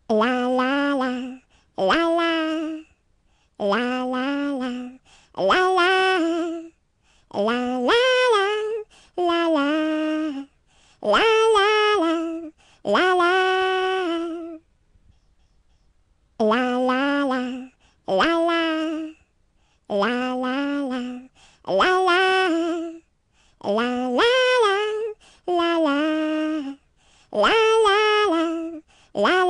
La la la, la la, la la la, la la, la la la, la la, la la la, la la. La la la, la la, la la la, la la, la la la, la la, la la la, la